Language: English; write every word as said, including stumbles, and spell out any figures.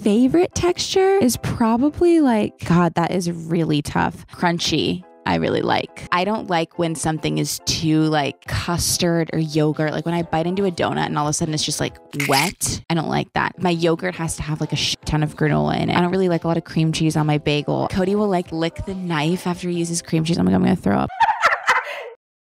favorite texture is probably like, God, that is really tough. Crunchy. I really like. I don't like when something is too like custard or yogurt. Like when I bite into a donut and all of a sudden it's just like wet. I don't like that. My yogurt has to have like a shit ton of granola in it. I don't really like a lot of cream cheese on my bagel. Cody will like lick the knife after he uses cream cheese. Oh my God, I'm gonna throw up.